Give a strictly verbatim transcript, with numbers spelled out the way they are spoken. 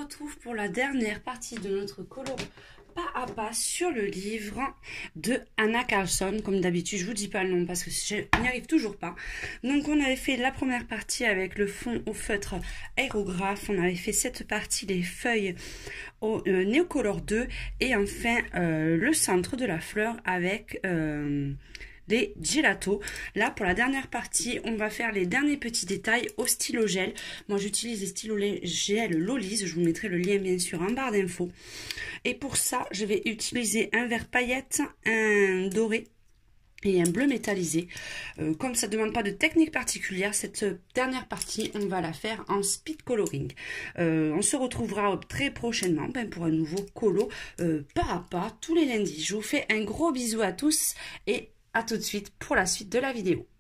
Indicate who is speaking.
Speaker 1: retrouve pour la dernière partie de notre colo pas à pas sur le livre de Anna Carlson. Comme d'habitude, je vous dis pas le nom parce que je n'y arrive toujours pas. Donc on avait fait la première partie avec le fond au feutre aérographe. On avait fait cette partie, les feuilles au euh, Neocolor deux. Et enfin euh, le centre de la fleur avec... Euh, des gelatos. Là pour la dernière partie on va faire les derniers petits détails au stylo gel. Moi j'utilise les stylos gel Lolise, je vous mettrai le lien bien sûr en barre d'infos. Et pour ça je vais utiliser un vert paillette, un doré et un bleu métallisé. Euh, comme ça ne demande pas de technique particulière, cette dernière partie on va la faire en speed coloring. Euh, on se retrouvera très prochainement ben, pour un nouveau colo euh, pas à pas tous les lundis. Je vous fais un gros bisou à tous et à tout de suite pour la suite de la vidéo.